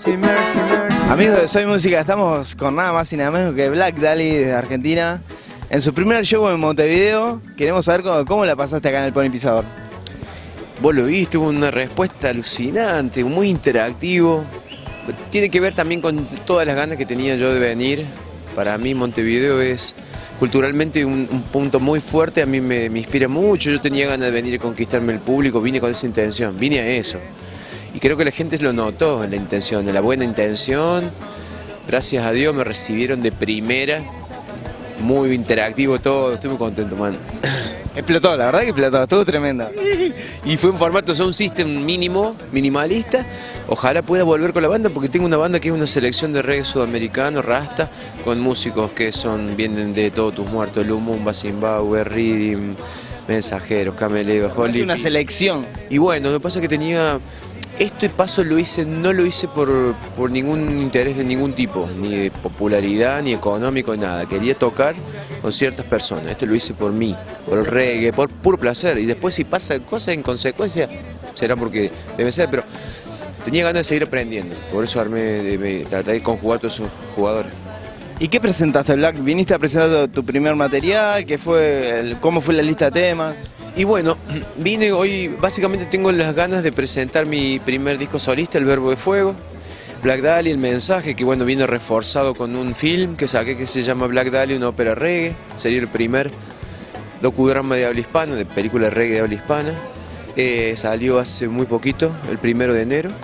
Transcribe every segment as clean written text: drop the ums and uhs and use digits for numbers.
Amigos de Soy Música, estamos con nada más y nada menos que Black Dahlia desde Argentina. En su primer show en Montevideo, queremos saber cómo la pasaste acá en el Pony Pisador. Vos lo viste, hubo una respuesta alucinante, muy interactivo. Tiene que ver también con todas las ganas que tenía yo de venir. Para mí Montevideo es culturalmente un punto muy fuerte, a mí me inspira mucho. Yo tenía ganas de venir a conquistarme el público, vine con esa intención, vine a eso. Y creo que la gente lo notó, la intención, la buena intención. Gracias a Dios me recibieron de primera, muy interactivo todo, estoy muy contento, man. Explotó, la verdad que explotó, estuvo tremendo. Y fue un formato Sound System mínimo, minimalista. Ojalá pueda volver con la banda porque tengo una banda que es una selección de reggae sudamericano, rasta, con músicos que vienen de Todos Tus Muertos, Lumumba, Zimbabue, Rhythm, Mensajeros, Cameleva, Holly. Una selección. Y bueno, lo que pasa es que tenía... Este paso no lo hice por ningún interés de ningún tipo, ni de popularidad, ni económico, nada. Quería tocar con ciertas personas. Esto lo hice por mí, por el reggae, por puro placer. Y después si pasa cosas en consecuencia, será porque debe ser, pero tenía ganas de seguir aprendiendo. Por eso traté de conjugar todos esos jugadores. ¿Y qué presentaste, Black? ¿Viniste a presentar tu primer material? ¿Cómo fue la lista de temas? Y bueno, vine hoy, básicamente tengo las ganas de presentar mi primer disco solista, El Verbo de Fuego, Black Dahlia, El Mensaje, que bueno, viene reforzado con un film que saqué que se llama Black Dahlia, una ópera reggae, sería el primer docudrama de habla hispana, de película reggae de habla hispana, salió hace muy poquito, el 1 de enero.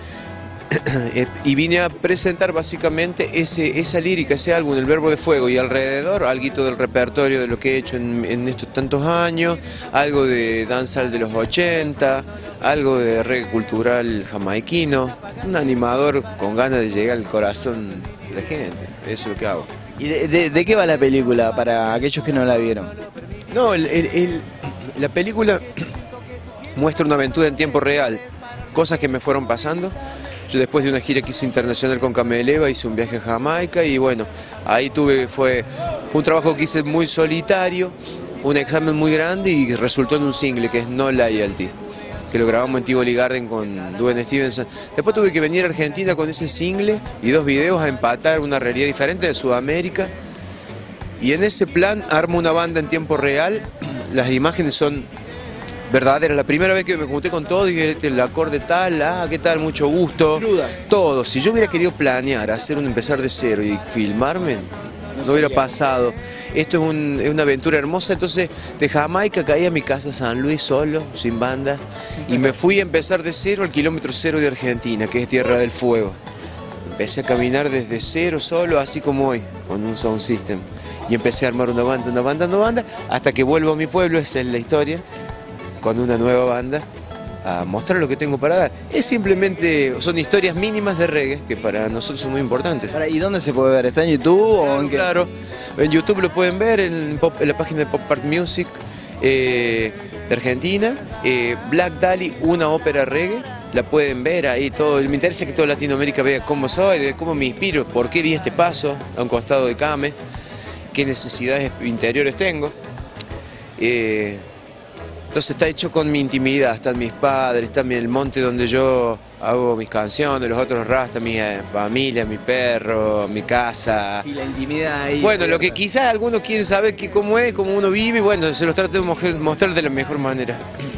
Y vine a presentar básicamente esa lírica, ese álbum, El Verbo de Fuego, y alrededor algo del repertorio de lo que he hecho en estos tantos años, algo de dancehall de los 80, algo de reggae cultural jamaiquino, un animador con ganas de llegar al corazón de la gente, eso es lo que hago. ¿Y de qué va la película para aquellos que no la vieron? No, la película muestra una aventura en tiempo real, cosas que me fueron pasando. Yo después de una gira que hice internacional con Cameleva hice un viaje a Jamaica y bueno, ahí fue un trabajo que hice muy solitario, un examen muy grande y resultó en un single que es No Loyalty, que lo grabamos en Tivoli Garden con Duane Stevenson. Después tuve que venir a Argentina con ese single y 2 videos a empatar una realidad diferente de Sudamérica. Y en ese plan armo una banda en tiempo real, las imágenes son verdadera, la primera vez que me junté con todo dije el acorde tal, qué tal, mucho gusto. Crudas. Todo, si yo hubiera querido planear, empezar de cero y filmarme, no hubiera pasado. Esto es una aventura hermosa, entonces de Jamaica caí a mi casa San Luis solo, sin banda, y me fui a empezar de cero al kilómetro 0 de Argentina, que es Tierra del Fuego. Empecé a caminar desde cero solo, así como hoy, con un sound system. Y empecé a armar una banda, hasta que vuelvo a mi pueblo, esa es la historia, con una nueva banda, a mostrar lo que tengo para dar. Son historias mínimas de reggae que para nosotros son muy importantes. ¿Y dónde se puede ver? ¿Está en YouTube? Claro, en YouTube lo pueden ver, en la página de Pop Art Music de Argentina, Black Dahlia, una ópera reggae, la pueden ver ahí todo. Me interesa que toda Latinoamérica vea cómo soy, cómo me inspiro, por qué di este paso a un costado de Came, qué necesidades interiores tengo. Entonces está hecho con mi intimidad, están mis padres, está el monte donde yo hago mis canciones, los otros rastas, mi familia, mi perro, mi casa. Sí, la intimidad ahí. Bueno, lo que quizás algunos quieren saber cómo es, cómo uno vive, bueno, se los trato de mostrar de la mejor manera.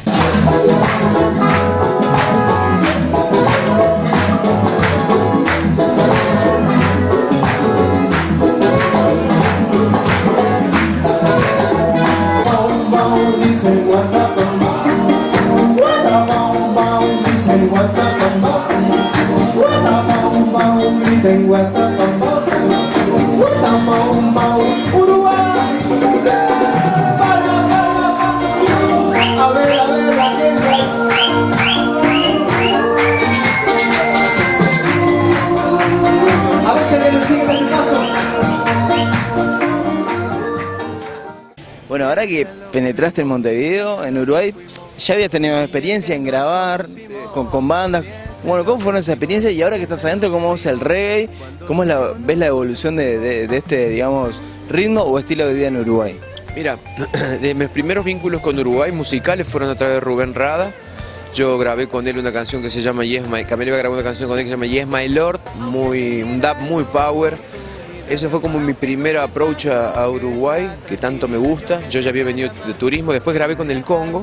Bueno, ahora que penetraste en Montevideo, en Uruguay, ¿ya habías tenido experiencia en grabar con bandas? Bueno, ¿cómo fueron esas experiencias? Y ahora que estás adentro, ¿cómo es el reggae? ¿Cómo ves la evolución de este, digamos, ritmo o estilo de vida en Uruguay? Mira, mis primeros vínculos con Uruguay musicales fueron a través de Rubén Rada, Yo grabé con él una canción que se llama Yes My... Camilo grabó una canción con él que se llama Yes My Lord, un dub muy power. Ese fue como mi primer approach a Uruguay, que tanto me gusta. Yo ya había venido de turismo, después grabé con el Congo.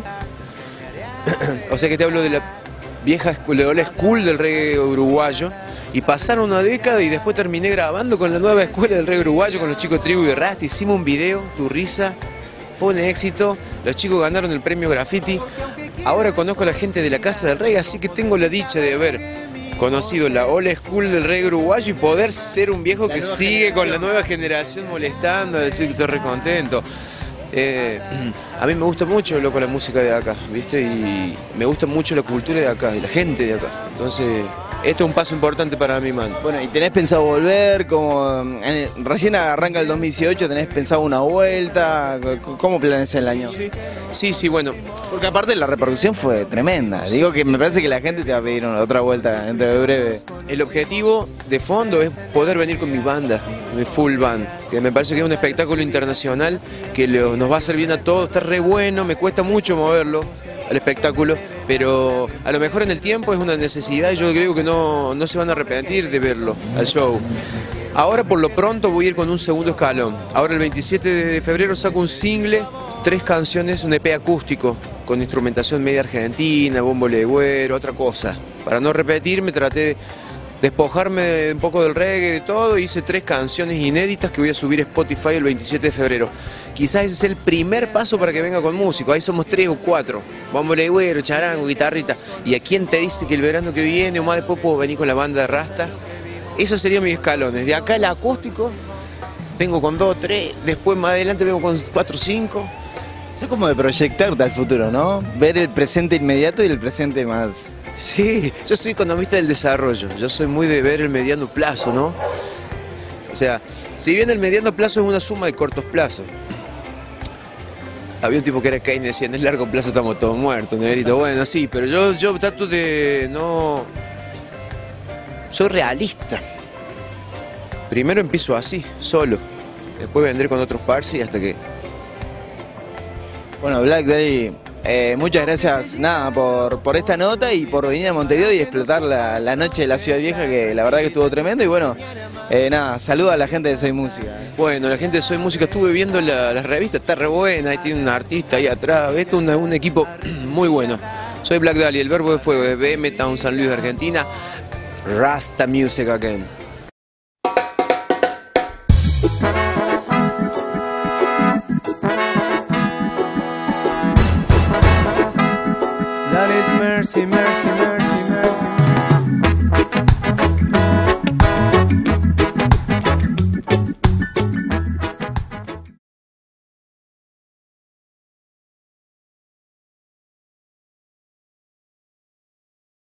O sea que te hablo de la vieja escuela, de la school del reggae uruguayo. Y pasaron una década y después terminé grabando con la nueva escuela del reggae uruguayo, con los chicos de Tribu de Rasta. Hicimos un video, Tu Risa, fue un éxito. Los chicos ganaron el premio Graffiti. Ahora conozco a la gente de la Casa del Reggae, así que tengo la dicha de haber conocido la old school del reggae uruguayo y poder ser un viejo que sigue con la nueva generación molestando, decir que estoy re contento. A mí me gusta mucho, loco, la música de acá, ¿viste? Y me gusta mucho la cultura de acá y la gente de acá. Entonces, esto es un paso importante para mí, man. Bueno, ¿y tenés pensado volver? Recién arranca el 2018, ¿tenés pensado una vuelta? ¿Cómo planeas el año? Sí, bueno. Porque aparte la repercusión fue tremenda. Digo que me parece que la gente te va a pedir otra vuelta dentro de breve. El objetivo de fondo es poder venir con mi banda, mi full band, que me parece que es un espectáculo internacional que nos va a hacer bien a todos. Está re bueno, me cuesta mucho moverlo al espectáculo, pero a lo mejor en el tiempo es una necesidad y yo creo que no se van a arrepentir de verlo al show. Ahora por lo pronto voy a ir con un segundo escalón. Ahora el 27 de febrero saco un single, 3 canciones, un EP acústico, con instrumentación media argentina, bombo legüero, otra cosa. Para no repetirme traté de despojarme un poco del reggae, de todo, hice 3 canciones inéditas que voy a subir a Spotify el 27 de febrero. Quizás ese es el primer paso para que venga con músicos, ahí somos 3 o 4, bombo legüero, charango, guitarrita. ¿Y a quién te dice que el verano que viene o más después puedo venir con la banda de Rasta? Esos serían mis escalones. De acá el acústico, vengo con 2 o 3, después más adelante vengo con 4 o 5. Es como de proyectarte al futuro, ¿no? Ver el presente inmediato y el presente más... Sí, yo soy economista del desarrollo, yo soy muy de ver el mediano plazo, ¿no? O sea, si bien el mediano plazo es una suma de cortos plazos. Había un tipo que era Keynes, decía, en el largo plazo estamos todos muertos, negrito. Bueno, sí, pero yo trato de no... Soy realista. Primero empiezo así, solo. Después vendré con otros parsi hasta que... Bueno, Black Dahlia, muchas gracias por esta nota y por venir a Montevideo y explotar la noche de la Ciudad Vieja, que la verdad que estuvo tremendo. Y bueno, saluda a la gente de Soy Música. Bueno, la gente de Soy Música, estuve viendo las revistas, está re buena, ahí tiene un artista ahí atrás. Esto es un equipo muy bueno. Soy Black Dahlia, el Verbo de Fuego de BM Town San Luis, Argentina. Rasta Music again. That is mercy, mercy, mercy.